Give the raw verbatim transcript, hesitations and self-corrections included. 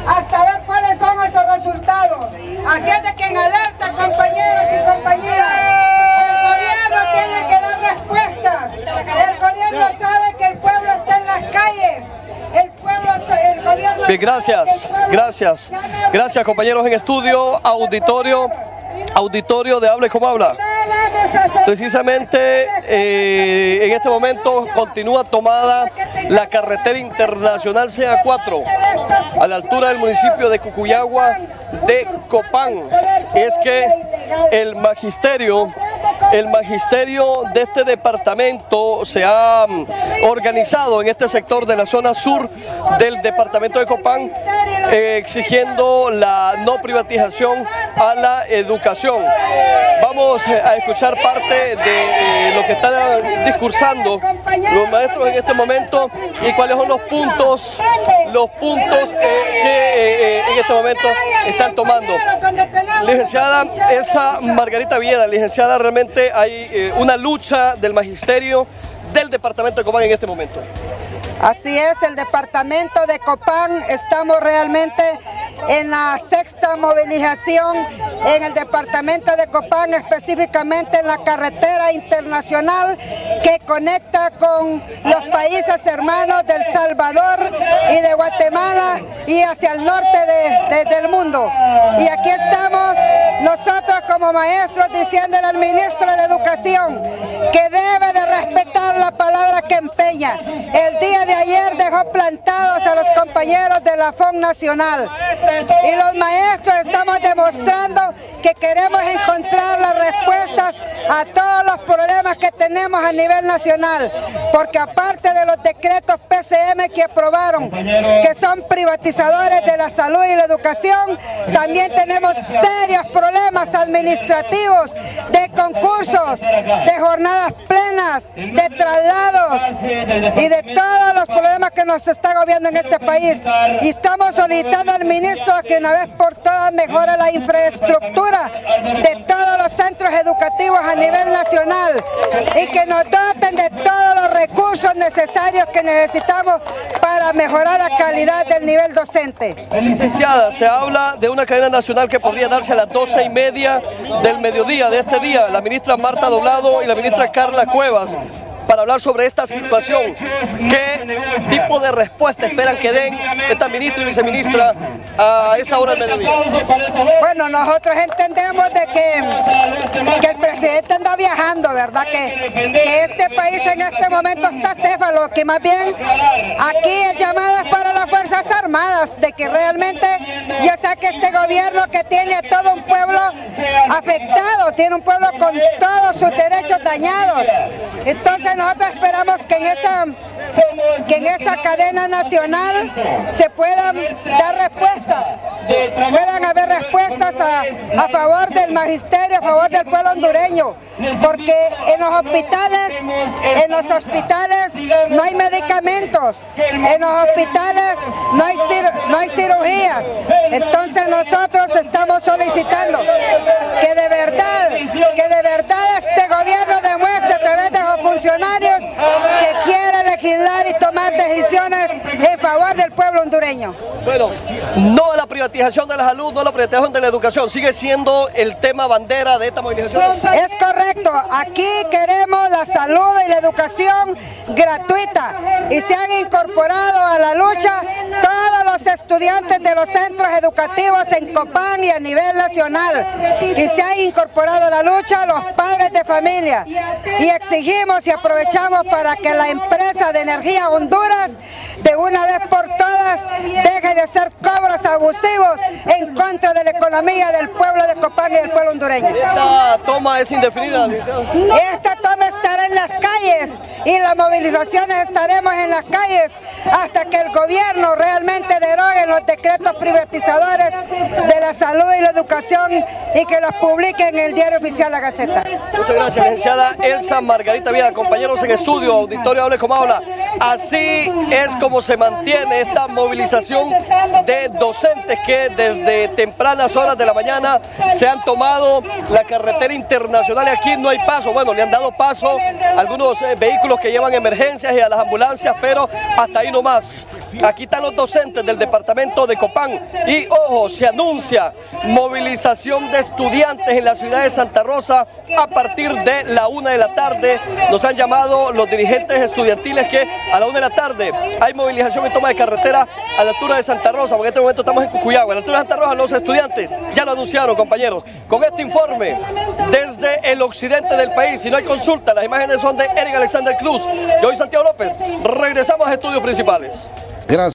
hasta ver cuáles son esos resultados. Así es de que en alerta, compañeros y compañeras, el gobierno tiene que dar respuestas. El gobierno sabe que el pueblo está en las calles. El pueblo, el gobierno... Bien, gracias, gracias. Gracias, compañeros en estudio, auditorio, auditorio de Hable Como Habla. Precisamente eh, en este momento continúa tomada la carretera internacional C A cuatro a la altura del municipio de Cucuyagua de Copán. Es que el magisterio, el magisterio de este departamento se ha organizado en este sector de la zona sur del departamento de Copán, eh, exigiendo la no privatización a la educación. Vamos a escuchar parte de eh, lo que están discursando los maestros en este momento y cuáles son los puntos, los puntos eh, que eh, en este momento están tomando. Licenciada Elsa Margarita Villeda, licenciada, realmente hay eh, una lucha del magisterio del departamento de Copán en este momento. Así es, el departamento de Copán, estamos realmente en la sexta movilización en el departamento de Copán, específicamente en la carretera internacional que conecta con los países hermanos del Salvador y de Guatemala y hacia el norte de, de, del mundo. Y aquí estamos nosotros como maestros diciéndole al ministro de Educación que debe de respetar la palabra que empeña. El día de ayer dejó plantados a los compañeros de la F O N Nacional y los maestros estamos demostrando que queremos encontrar las respuestas a todos los problemas que tenemos a nivel nacional, porque aparte de los decretos P C M que aprobaron, que son privatizadores de la salud y la educación, también tenemos serios problemas administrativos, de concursos, de jornadas plenas, de traslados y de todos los problemas que nos está agobiando en este país. Y estamos solicitando al ministro que una vez por todas mejore la infraestructura de todos los centros educativos a nivel nacional y que nos doten de todos los recursos necesarios que necesitamos para mejorar la calidad del nivel docente. Licenciada, se habla de una cadena nacional que podría darse a las doce y media del mediodía de este día. La ministra Marta Doblado y la ministra Carla Cuevas, para hablar sobre esta situación. ¿Qué tipo de respuesta esperan que den esta ministra y viceministra a esta hora del mediodía? Bueno, nosotros entendemos de que, que el presidente anda viajando, ¿verdad? Que, que este país en este momento está céfalo, que más bien aquí el llamado es para las Fuerzas Armadas, de que realmente ya sea que este gobierno que tiene a todo un pueblo afectado, tiene un pueblo con todos sus derechos dañados. Entonces nosotros esperamos que en esa que en esa cadena nacional se puedan dar respuestas, puedan haber respuestas a, a favor del magisterio, a favor del pueblo hondureño, porque en los hospitales, en los hospitales no hay medicamentos, en los hospitales no hay, no hay cirugías. Entonces nosotros estamos solicitando que de verdad, que de verdad este gobierno demuestre a través de los funcionarios que quiere legislar y tomar decisiones en favor del pueblo hondureño. Bueno, no a la privatización de la salud, no a la privatización de la educación, sigue siendo el tema bandera de esta movilización. Es correcto, aquí queremos la salud y la educación gratuita y se han incorporado a la lucha todos los estudiantes de los centros educativos en Copán y a nivel nacional, y se han incorporado a la lucha los padres de familia, y exigimos y aprovechamos para que la empresa de energía Honduras de una vez por todas deje de hacer cobros abusivos en contra de la economía del pueblo de Copán y del pueblo hondureño. Esta toma es indefinida, licenciado. Esta toma estará en las calles y las movilizaciones estaremos en las calles hasta que el gobierno realmente derogue los decretos privatizadores de la salud y la educación y que los publique en el diario oficial La Gaceta. Muchas gracias, licenciada Elsa Margarita Villeda. Compañeros en estudio, auditorio Hable Como Habla. Así es como se mantiene esta movilización de docentes que desde tempranas horas de la mañana se han tomado la carretera internacional y aquí no hay paso. Bueno, le han dado paso a algunos eh, vehículos que llevan emergencias y a las ambulancias, pero hasta ahí nomás. Aquí están los docentes del departamento. departamento de Copán. Y ojo, se anuncia movilización de estudiantes en la ciudad de Santa Rosa a partir de la una de la tarde. Nos han llamado los dirigentes estudiantiles que a la una de la tarde hay movilización y toma de carretera a la altura de Santa Rosa, porque en este momento estamos en Cucuyagua. A la altura de Santa Rosa los estudiantes ya lo anunciaron, compañeros. Con este informe desde el occidente del país, si no hay consulta, las imágenes son de Eric Alexander Cruz. Yo soy Santiago López. Regresamos a estudios principales.